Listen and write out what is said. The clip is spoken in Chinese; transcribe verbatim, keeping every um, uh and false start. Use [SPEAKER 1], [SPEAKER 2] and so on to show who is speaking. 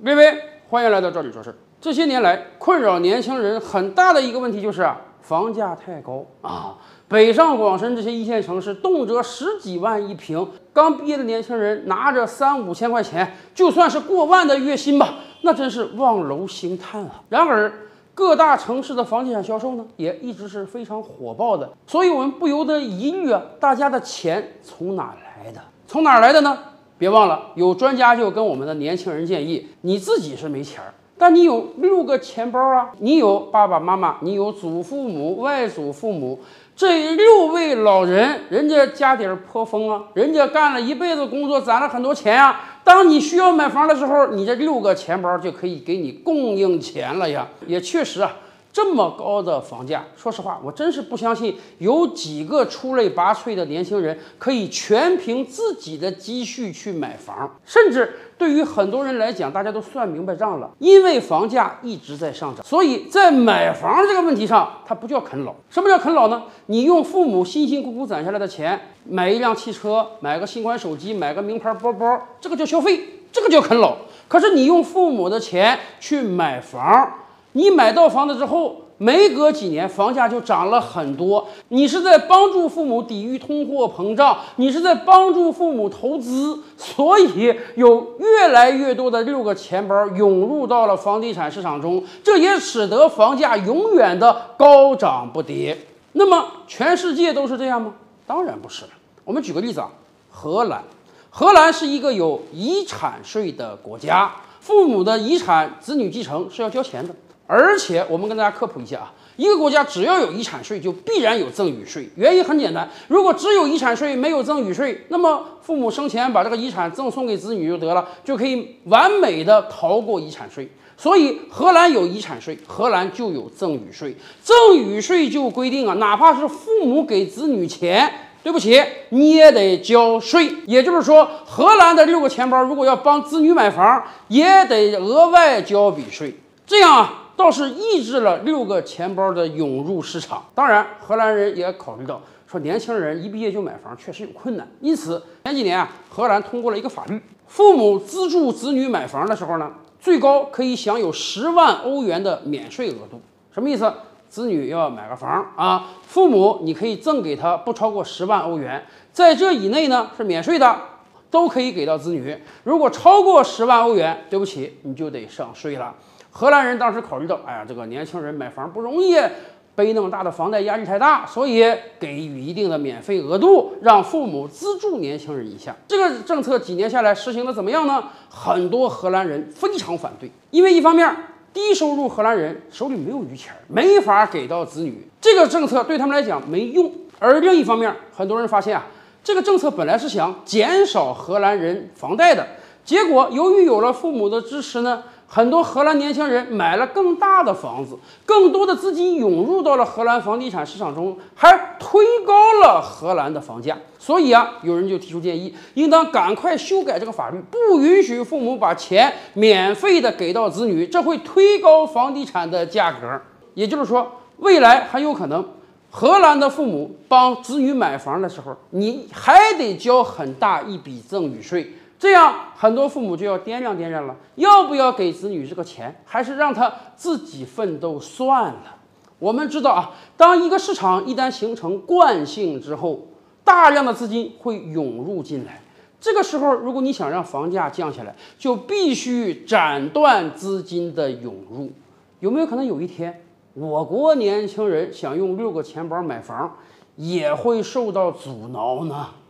[SPEAKER 1] 微微，欢迎来到这里说事儿。这些年来，困扰年轻人很大的一个问题就是啊，房价太高啊。北上广深这些一线城市，动辄十几万一平，刚毕业的年轻人拿着三五千块钱，就算是过万的月薪吧，那真是望楼兴叹啊。然而，各大城市的房地产销售呢，也一直是非常火爆的，所以我们不由得疑虑啊，大家的钱从哪来的？从哪来的呢？别忘了，有专家就跟我们的年轻人建议，你自己是没钱儿，但你有六个钱包啊，你有爸爸妈妈，你有祖父母、外祖父母，这六位老人，人家家底儿颇丰啊，人家干了一辈子工作，攒了很多钱啊。当你需要买房的时候，你这六个钱包就可以给你供应钱了呀。也确实啊。这么高的房价，说实话，我真是不相信有几个出类拔萃的年轻人可以全凭自己的积蓄去买房。甚至对于很多人来讲，大家都算明白账了，因为房价一直在上涨，所以在买房这个问题上，它不叫啃老。什么叫啃老呢？你用父母辛辛苦苦攒下来的钱买一辆汽车，买个新款手机，买个名牌包包，这个叫消费，这个叫啃老。可是你用父母的钱去买房，你买到房子之后，没隔几年房价就涨了很多。你是在帮助父母抵御通货膨胀，你是在帮助父母投资，所以有越来越多的六个钱包涌入到了房地产市场中，这也使得房价永远的高涨不跌。那么全世界都是这样吗？当然不是了。我们举个例子啊，荷兰，荷兰是一个有遗产税的国家，父母的遗产子女继承是要交钱的。而且我们跟大家科普一下啊，一个国家只要有遗产税，就必然有赠与税。原因很简单，如果只有遗产税没有赠与税，那么父母生前把这个遗产赠送给子女就得了，就可以完美的逃过遗产税。所以荷兰有遗产税，荷兰就有赠与税。赠与税就规定啊，哪怕是父母给子女钱，对不起，你也得交税。也就是说，荷兰的六个钱包如果要帮子女买房，也得额外交笔税。这样啊，倒是抑制了六个钱包的涌入市场。当然，荷兰人也考虑到，说年轻人一毕业就买房确实有困难，因此前几年啊，荷兰通过了一个法律，父母资助子女买房的时候呢，最高可以享有十万欧元的免税额度。什么意思？子女要买个房啊，父母你可以赠给他不超过十万欧元，在这以内呢是免税的，都可以给到子女。如果超过十万欧元，对不起，你就得上税了。荷兰人当时考虑到，哎呀，这个年轻人买房不容易，背那么大的房贷压力太大，所以给予一定的免费额度，让父母资助年轻人一下。这个政策几年下来实行的怎么样呢？很多荷兰人非常反对，因为一方面低收入荷兰人手里没有余钱，没法给到子女，这个政策对他们来讲没用。而另一方面，很多人发现啊，这个政策本来是想减少荷兰人房贷的，结果由于有了父母的支持呢，很多荷兰年轻人买了更大的房子，更多的资金涌入到了荷兰房地产市场中，还推高了荷兰的房价。所以啊，有人就提出建议，应当赶快修改这个法律，不允许父母把钱免费的给到子女，这会推高房地产的价格。也就是说，未来很有可能，荷兰的父母帮子女买房的时候，你还得交很大一笔赠与税。这样很多父母就要掂量掂量了，要不要给子女这个钱，还是让他自己奋斗算了。我们知道啊，当一个市场一旦形成惯性之后，大量的资金会涌入进来。这个时候，如果你想让房价降下来，就必须斩断资金的涌入。有没有可能有一天，我国年轻人想用六个钱包买房，也会受到阻挠呢？